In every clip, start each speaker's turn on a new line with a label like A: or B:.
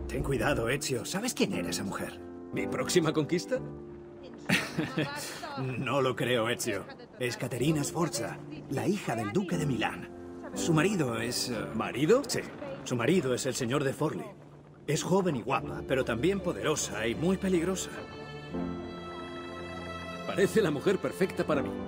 A: Ten cuidado, Ezio. ¿Sabes quién era esa mujer?
B: ¿Mi próxima conquista?
A: No lo creo, Ezio. Es Caterina Sforza, la hija del duque de Milán. Su marido es...
B: ¿Marido?
A: Sí. Su marido es el señor de Forli. Es joven y guapa, pero también poderosa y muy peligrosa.
B: Parece la mujer perfecta para mí.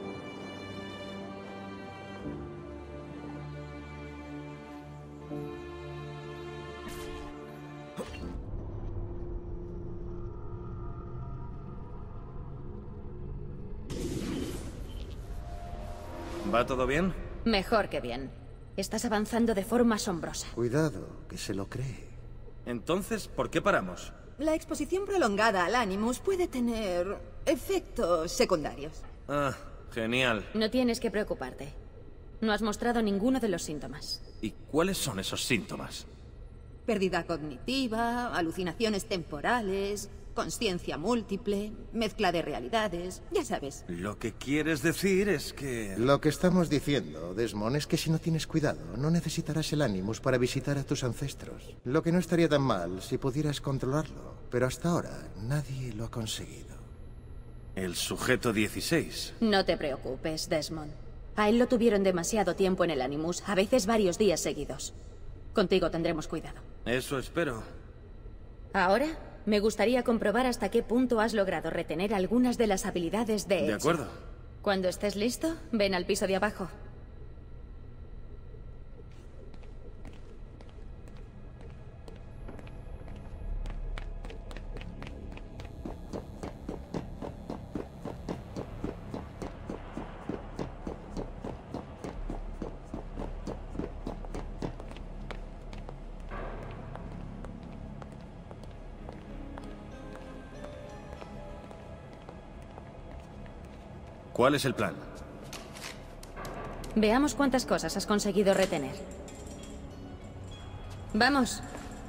C: ¿Va todo bien?
D: Mejor que bien. Estás avanzando de forma asombrosa.
E: Cuidado, que se lo cree.
C: Entonces, ¿por qué paramos?
F: La exposición prolongada al Animus puede tener efectos secundarios.
C: Ah, genial.
D: No tienes que preocuparte. No has mostrado ninguno de los síntomas.
C: ¿Y cuáles son esos síntomas?
F: Pérdida cognitiva, alucinaciones temporales, consciencia múltiple, mezcla de realidades, ya sabes.
C: Lo que quieres decir es que...
E: Lo que estamos diciendo, Desmond, es que si no tienes cuidado, no necesitarás el Animus para visitar a tus ancestros. Lo que no estaría tan mal si pudieras controlarlo, pero hasta ahora nadie lo ha conseguido.
C: El sujeto 16.
D: No te preocupes, Desmond. A él lo tuvieron demasiado tiempo en el Animus, a veces varios días seguidos. Contigo tendremos cuidado.
C: Eso espero.
D: Ahora, me gustaría comprobar hasta qué punto has logrado retener algunas de las habilidades de Ezio.
C: De acuerdo.
D: Cuando estés listo, ven al piso de abajo.
C: ¿Cuál es el plan?
D: Veamos cuántas cosas has conseguido retener. ¡Vamos!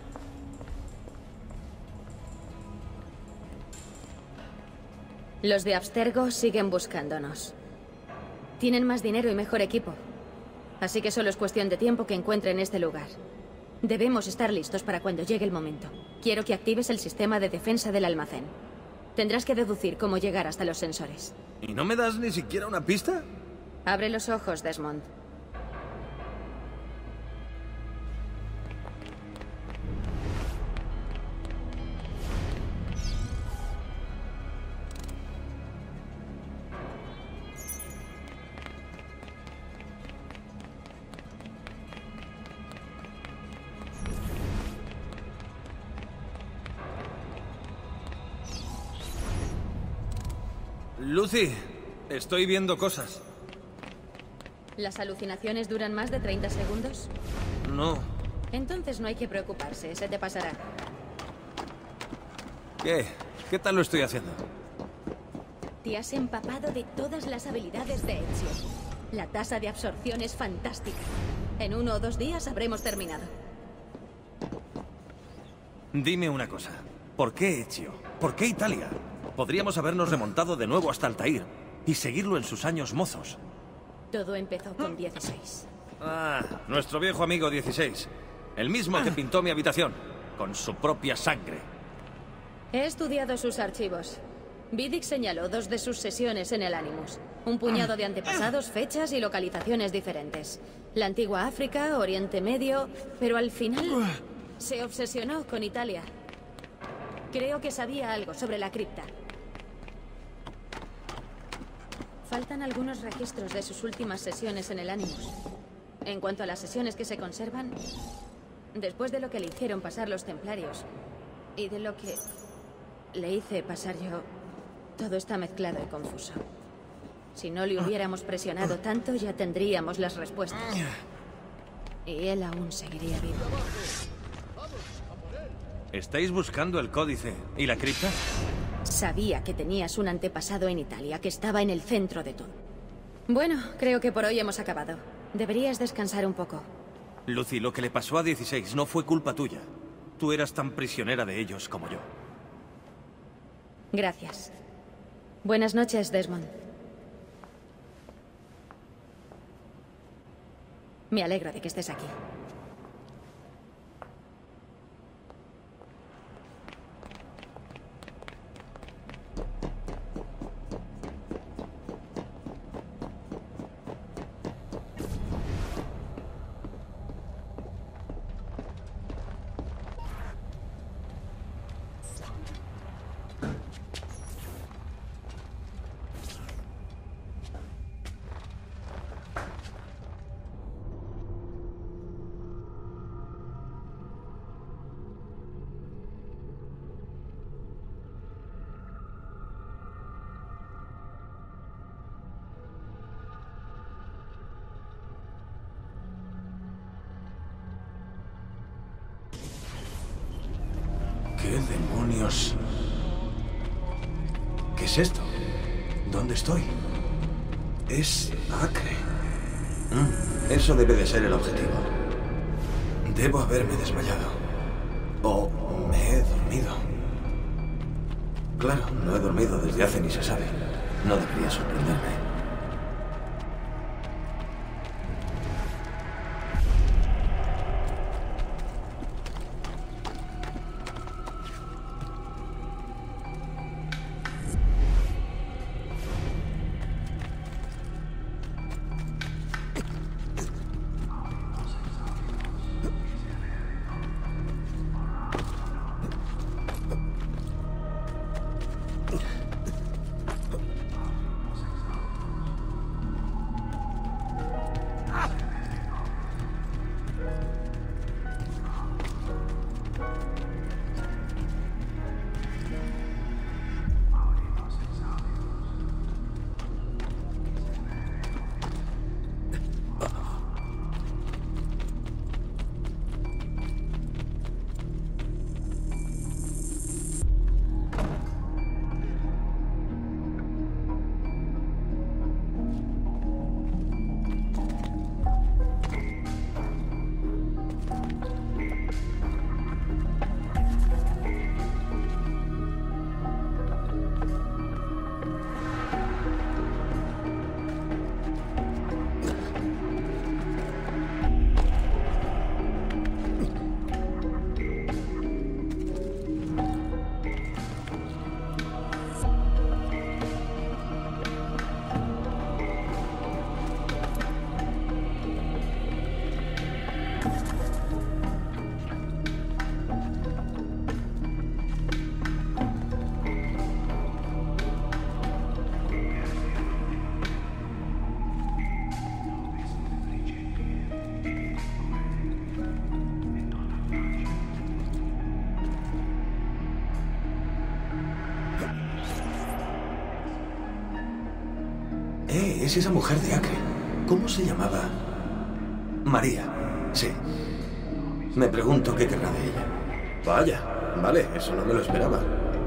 D: Los de Abstergo siguen buscándonos. Tienen más dinero y mejor equipo. Así que solo es cuestión de tiempo que encuentren este lugar. Debemos estar listos para cuando llegue el momento. Quiero que actives el sistema de defensa del almacén. Tendrás que deducir cómo llegar hasta los sensores.
C: ¿Y no me das ni siquiera una pista?
D: Abre los ojos, Desmond.
C: Lucy, estoy viendo cosas.
D: ¿Las alucinaciones duran más de 30 segundos?
C: No.
D: Entonces no hay que preocuparse, se te pasará.
C: ¿Qué? ¿Qué tal lo estoy haciendo?
D: Te has empapado de todas las habilidades de Ezio. La tasa de absorción es fantástica. En 1 o 2 días habremos terminado.
C: Dime una cosa. ¿Por qué Ezio? ¿Por qué Italia? Podríamos habernos remontado de nuevo hasta Altair y seguirlo en sus años mozos.
D: Todo empezó con 16.
C: Ah, nuestro viejo amigo 16. El mismo que pintó mi habitación, con su propia sangre.
D: He estudiado sus archivos. Vidic señaló 2 de sus sesiones en el Animus. Un puñado de antepasados, fechas y localizaciones diferentes. La antigua África, Oriente Medio, pero al final se obsesionó con Italia. Creo que sabía algo sobre la cripta. Faltan algunos registros de sus últimas sesiones en el Animus. En cuanto a las sesiones que se conservan, después de lo que le hicieron pasar los templarios y de lo que le hice pasar yo, todo está mezclado y confuso. Si no le hubiéramos presionado tanto, ya tendríamos las respuestas. Y él aún seguiría vivo.
C: ¿Estáis buscando el códice y la cripta?
D: Sabía que tenías un antepasado en Italia, que estaba en el centro de todo. Bueno, creo que por hoy hemos acabado. Deberías descansar un poco.
C: Lucy, lo que le pasó a 16 no fue culpa tuya. Tú eras tan prisionera de ellos como yo.
D: Gracias. Buenas noches, Desmond. Me alegro de que estés aquí.
A: demonios? ¿Qué es esto? ¿Dónde estoy? Es Acre.
E: Eso debe de ser el objetivo.
A: Debo haberme desmayado. O me he dormido.
E: Claro, no he dormido desde hace ni se sabe. No debería sorprenderme.
A: Es esa mujer de Acre. ¿Cómo se llamaba?
E: María, sí. Me pregunto qué querrá de ella.
A: Vaya, vale, eso no me lo esperaba.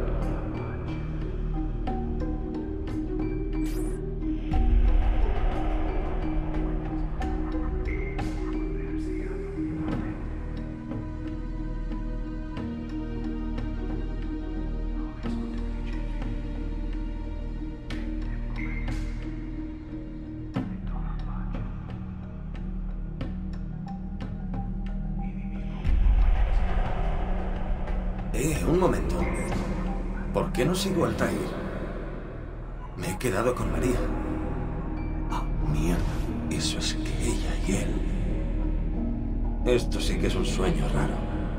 E: Un momento. ¿Por qué no sigo al Altair? Me he quedado con María.
A: Ah, mierda. Eso es que ella y él...
E: Esto sí que es un sueño raro.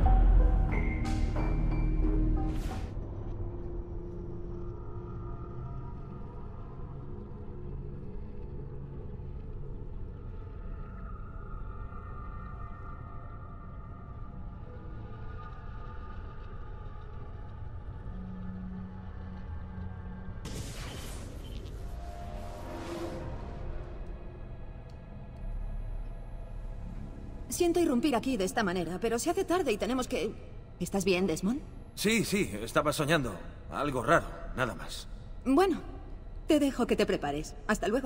F: Siento irrumpir aquí de esta manera, pero se hace tarde y tenemos que... ¿Estás bien, Desmond?
C: Sí, estaba soñando. Algo raro, nada más.
F: Bueno, te dejo que te prepares. Hasta luego.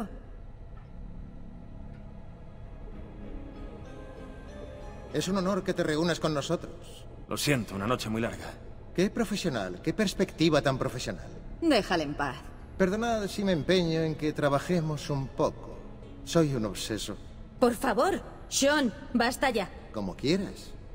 E: Es un honor que te reúnas con nosotros.
C: Lo siento, una noche muy larga.
E: Qué profesional, qué perspectiva tan profesional.
F: Déjale en paz.
E: Perdonad si me empeño en que trabajemos un poco. Soy un obseso.
D: Por favor, Sean, basta ya.
E: Como quieras.